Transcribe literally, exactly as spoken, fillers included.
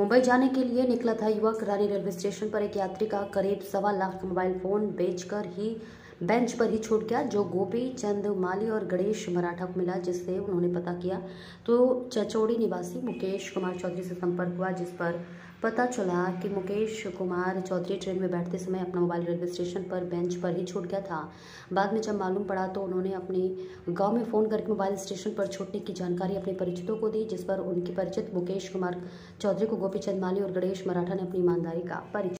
मुंबई जाने के लिए निकला था युवक। रानी रेलवे स्टेशन पर एक यात्री का करीब सवा लाख का मोबाइल फोन बेचकर ही बेंच पर ही छूट गया, जो गोपी चंद माली और गणेश मराठा को मिला। जिससे उन्होंने पता किया तो चचौड़ी निवासी मुकेश कुमार चौधरी से संपर्क हुआ, जिस पर पता चला कि मुकेश कुमार चौधरी ट्रेन में बैठते समय अपना मोबाइल रेलवे स्टेशन पर बेंच पर ही छूट गया था। बाद में जब मालूम पड़ा तो उन्होंने अपने गांव में फ़ोन करके मोबाइल स्टेशन पर छूटने की जानकारी अपने परिचितों को दी, जिस पर उनके परिचित मुकेश कुमार चौधरी को गोपी चंद माली और गणेश मराठा ने अपनी ईमानदारी का परिचय